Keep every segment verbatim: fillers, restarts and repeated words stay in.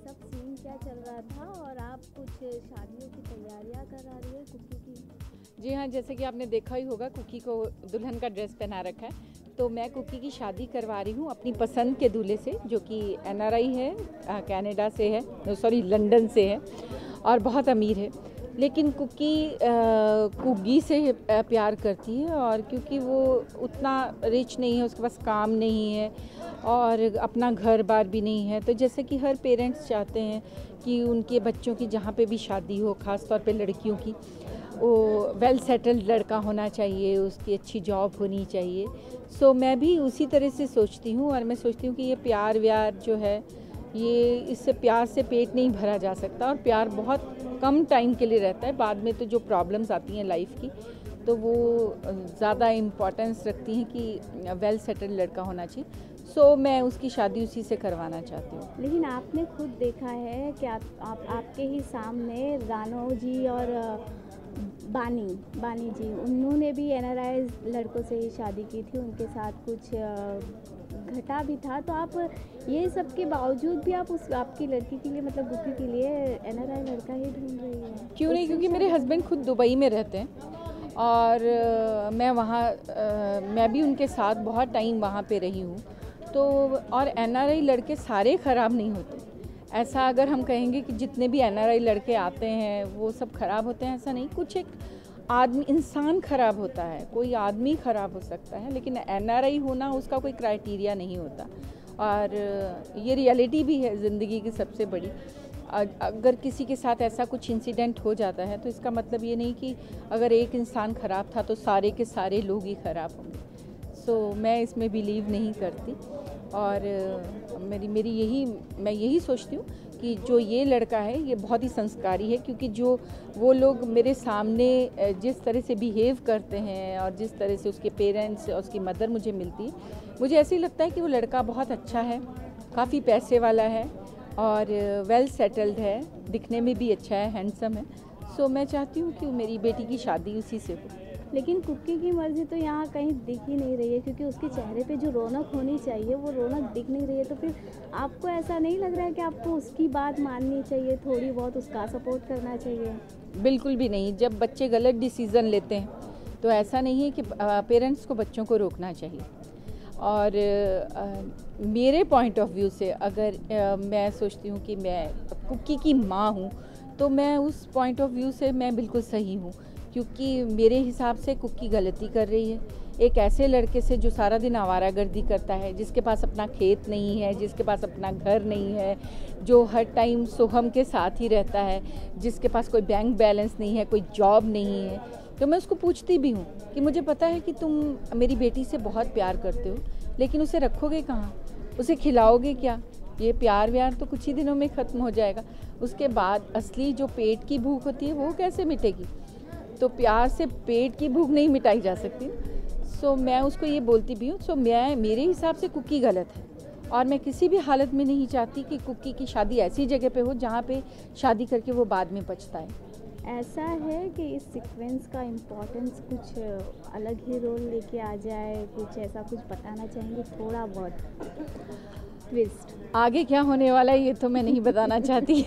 सब सीन क्या चल रहा था और आप कुछ शादियों की तैयारियां करा रही है कुकी की? जी हाँ, जैसे कि आपने देखा ही होगा कुकी को दुल्हन का ड्रेस पहना रखा है, तो मैं कुकी की शादी करवा रही हूँ अपनी पसंद के दूल्हे से, जो कि एन आर आई है, कनाडा से है, सॉरी लंदन से है और बहुत अमीर है। लेकिन कुकी कुगी से प्यार करती है, और क्योंकि वो उतना रिच नहीं है, उसके पास काम नहीं है और अपना घर बार भी नहीं है, तो जैसे कि हर पेरेंट्स चाहते हैं कि उनके बच्चों की जहाँ पे भी शादी हो, ख़ास तौर पे लड़कियों की, वो वेल सेटल्ड लड़का होना चाहिए, उसकी अच्छी जॉब होनी चाहिए। सो so, मैं भी उसी तरह से सोचती हूँ, और मैं सोचती हूँ कि ये प्यार व्यार जो है, ये इससे प्यार से पेट नहीं भरा जा सकता, और प्यार बहुत कम टाइम के लिए रहता है। बाद में तो जो प्रॉब्लम्स आती हैं लाइफ की, तो वो ज़्यादा इम्पोर्टेंस रखती हैं कि वेल सेटल्ड लड़का होना चाहिए। सो so, मैं उसकी शादी उसी से करवाना चाहती हूँ। लेकिन आपने खुद देखा है कि आप, आप आपके ही सामने रानो जी और बानी बानी जी, उन्होंने भी एन आर आई लड़कों से ही शादी की थी, उनके साथ कुछ घटा भी था। तो आप ये सब के बावजूद भी आप उस आपकी लड़की के लिए, मतलब गुक्की के लिए एन आर आई लड़का ही ढूंढ रही है? क्यों नहीं, क्योंकि मेरे हस्बैंड खुद दुबई में रहते हैं और मैं वहाँ मैं भी उनके साथ बहुत टाइम वहाँ पे रही हूँ। तो और एन आर आई लड़के सारे ख़राब नहीं होते। ऐसा अगर हम कहेंगे कि जितने भी एन आर आई लड़के आते हैं वो सब ख़राब होते हैं, ऐसा नहीं। कुछ एक आदमी, इंसान ख़राब होता है, कोई आदमी ख़राब हो सकता है, लेकिन एन आर आई होना उसका कोई क्राइटेरिया नहीं होता। और ये रियलिटी भी है ज़िंदगी की सबसे बड़ी। अगर किसी के साथ ऐसा कुछ इंसिडेंट हो जाता है, तो इसका मतलब ये नहीं कि अगर एक इंसान ख़राब था तो सारे के सारे लोग ही ख़राब होंगे। सो so, मैं इसमें बिलीव नहीं करती, और मेरी मेरी यही मैं यही सोचती हूँ कि जो ये लड़का है ये बहुत ही संस्कारी है, क्योंकि जो वो लोग मेरे सामने जिस तरह से बिहेव करते हैं और जिस तरह से उसके पेरेंट्स और उसकी मदर मुझे मिलती है, मुझे ऐसे ही लगता है कि वो लड़का बहुत अच्छा है, काफ़ी पैसे वाला है और वेल सेटल्ड है, दिखने में भी अच्छा है, हैंडसम है। सो so, मैं चाहती हूँ कि मेरी बेटी की शादी उसी से हो। लेकिन कुकी की मर्जी तो यहाँ कहीं दिख ही नहीं रही है, क्योंकि उसके चेहरे पे जो रौनक होनी चाहिए वो रौनक दिख नहीं रही है। तो फिर आपको ऐसा नहीं लग रहा है कि आपको उसकी बात माननी चाहिए, थोड़ी बहुत उसका सपोर्ट करना चाहिए? बिल्कुल भी नहीं। जब बच्चे गलत डिसीज़न लेते हैं तो ऐसा नहीं है कि पेरेंट्स को बच्चों को रोकना चाहिए। और आ, मेरे पॉइंट ऑफ व्यू से अगर आ, मैं सोचती हूँ कि मैं कुकी की माँ हूँ, तो मैं उस पॉइंट ऑफ व्यू से मैं बिल्कुल सही हूँ, क्योंकि मेरे हिसाब से कुकी गलती कर रही है एक ऐसे लड़के से जो सारा दिन आवारागर्दी करता है, जिसके पास अपना खेत नहीं है, जिसके पास अपना घर नहीं है, जो हर टाइम सोहम के साथ ही रहता है, जिसके पास कोई बैंक बैलेंस नहीं है, कोई जॉब नहीं है। तो मैं उसको पूछती भी हूँ कि मुझे पता है कि तुम मेरी बेटी से बहुत प्यार करते हो, लेकिन उसे रखोगे कहाँ, उसे खिलाओगे क्या? ये प्यार व्यार तो कुछ ही दिनों में ख़त्म हो जाएगा। उसके बाद असली जो पेट की भूख होती है वो कैसे मिटेगी? तो प्यार से पेट की भूख नहीं मिटाई जा सकती। सो so, मैं उसको ये बोलती भी हूँ। सो so, मैं मेरे हिसाब से कुकी गलत है, और मैं किसी भी हालत में नहीं चाहती कि कुकी की शादी ऐसी जगह पे हो जहाँ पे शादी करके वो बाद में पछताए। ऐसा है कि इस सीक्वेंस का इम्पोर्टेंस कुछ अलग ही रोल लेके आ जाए, कुछ ऐसा कुछ बताना चाहेंगे थोड़ा बहुत ट्विस्ट? आगे क्या होने वाला है ये तो मैं नहीं बताना चाहती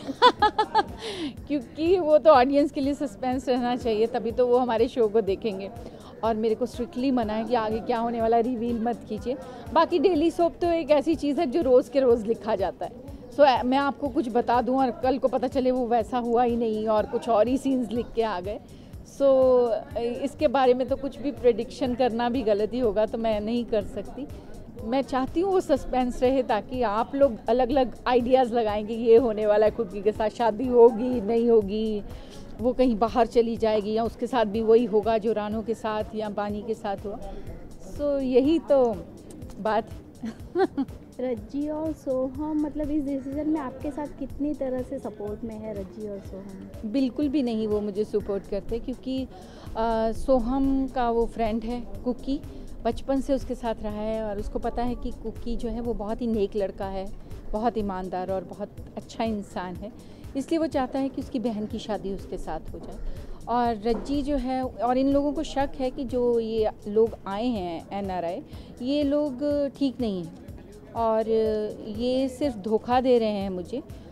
क्योंकि वो तो ऑडियंस के लिए सस्पेंस रहना चाहिए, तभी तो वो हमारे शो को देखेंगे। और मेरे को स्ट्रिक्टली मना है कि आगे क्या होने वाला रिवील मत कीजिए। बाकी डेली सोप तो एक ऐसी चीज़ है जो रोज़ के रोज़ लिखा जाता है। सो so, मैं आपको कुछ बता दूं और कल को पता चले वो वैसा हुआ ही नहीं और कुछ और ही सीन्स लिख के आ गए। सो so, इसके बारे में तो कुछ भी प्रेडिक्शन करना भी गलती होगा, तो मैं नहीं कर सकती। मैं चाहती हूँ वो सस्पेंस रहे, ताकि आप लोग अलग अलग आइडियाज़ लगाएंगे ये होने वाला है, कुकी के साथ शादी होगी नहीं होगी, वो कहीं बाहर चली जाएगी, या उसके साथ भी वही होगा जो रानो के साथ या बानी के साथ हुआ। सो so, यही तो बात रज्जी और सोहम, मतलब इस डिसीजन में आपके साथ कितनी तरह से सपोर्ट में है रज्जी और सोहम? बिल्कुल भी नहीं वो मुझे सपोर्ट करते, क्योंकि आ, सोहम का वो फ्रेंड है कुकी, बचपन से उसके साथ रहा है, और उसको पता है कि कुकी जो है वो बहुत ही नेक लड़का है, बहुत ईमानदार और बहुत अच्छा इंसान है, इसलिए वो चाहता है कि उसकी बहन की शादी उसके साथ हो जाए। और रज्जी जो है, और इन लोगों को शक है कि जो ये लोग आए हैं एन आर आई, ये लोग ठीक नहीं हैं और ये सिर्फ धोखा दे रहे हैं मुझे,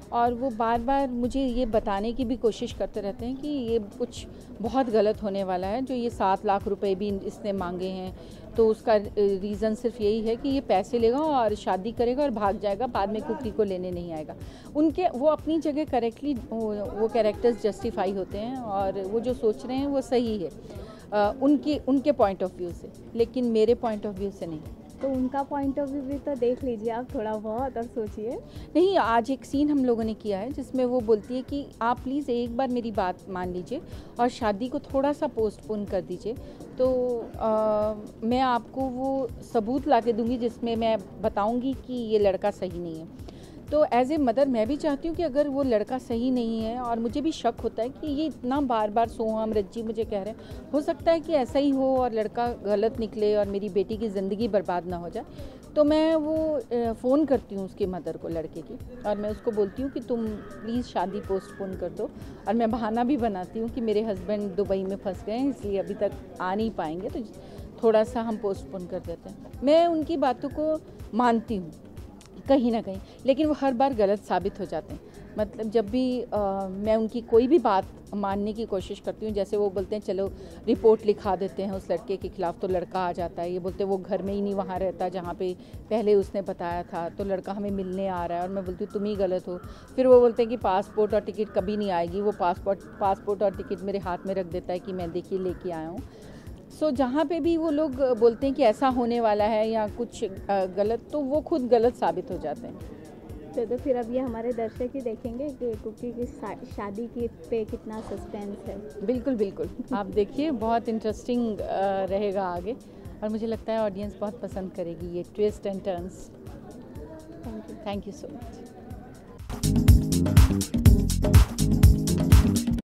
और वो बार बार मुझे ये बताने की भी कोशिश करते रहते हैं कि ये कुछ बहुत गलत होने वाला है, जो ये सात लाख रुपए भी इसने मांगे हैं। तो उसका रीज़न सिर्फ यही है कि ये पैसे लेगा और शादी करेगा और भाग जाएगा, बाद में कुकी को लेने नहीं आएगा। उनके वो अपनी जगह करेक्टली वो कैरेक्टर्स जस्टिफाई होते हैं और वो जो सोच रहे हैं वो सही है आ, उनकी उनके पॉइंट ऑफ व्यू से, लेकिन मेरे पॉइंट ऑफ व्यू से नहीं। तो उनका पॉइंट ऑफ व्यू भी तो देख लीजिए आप थोड़ा बहुत और सोचिए। नहीं, आज एक सीन हम लोगों ने किया है जिसमें वो बोलती है कि आप प्लीज़ एक बार मेरी बात मान लीजिए और शादी को थोड़ा सा पोस्टपोन कर दीजिए, तो आ, मैं आपको वो सबूत ला के दूँगी जिसमें मैं बताऊँगी कि ये लड़का सही नहीं है। तो एज ए मदर मैं भी चाहती हूँ कि अगर वो लड़का सही नहीं है, और मुझे भी शक होता है कि ये इतना बार बार सोहम रज्जी मुझे कह रहे हैं, हो सकता है कि ऐसा ही हो और लड़का गलत निकले और मेरी बेटी की ज़िंदगी बर्बाद ना हो जाए, तो मैं वो फ़ोन करती हूँ उसकी मदर को, लड़के की, और मैं उसको बोलती हूँ कि तुम प्लीज़ शादी पोस्टपोन कर दो। और मैं बहाना भी बनाती हूँ कि मेरे हस्बैंड दुबई में फंस गए हैं, इसलिए अभी तक आ नहीं पाएंगे, तो थोड़ा सा हम पोस्टपोन कर देते हैं। मैं उनकी बातों को मानती हूँ कहीं ना कहीं, लेकिन वो हर बार गलत साबित हो जाते हैं। मतलब जब भी आ, मैं उनकी कोई भी बात मानने की कोशिश करती हूँ, जैसे वो बोलते हैं चलो रिपोर्ट लिखा देते हैं उस लड़के के खिलाफ़, तो लड़का आ जाता है। ये बोलते हैं वो घर में ही नहीं वहाँ रहता जहाँ पे पहले उसने बताया था, तो लड़का हमें मिलने आ रहा है, और मैं बोलती हूँ तुम ही गलत हो। फिर वो बोलते हैं कि पासपोर्ट और टिकट कभी नहीं आएगी, वो पासपोर्ट पासपोर्ट और टिकट मेरे हाथ में रख देता है कि मैं देखिए लेके आया हूँ। सो so, जहाँ पे भी वो लोग बोलते हैं कि ऐसा होने वाला है या कुछ गलत, तो वो खुद गलत साबित हो जाते हैं। तो, तो फिर अब ये हमारे दर्शक ही देखेंगे कि कुकी की शादी की पे कितना सस्पेंस है। बिल्कुल बिल्कुल, आप देखिए, बहुत इंटरेस्टिंग रहेगा आगे, और मुझे लगता है ऑडियंस बहुत पसंद करेगी ये twist and turns. Thank you thank you so much.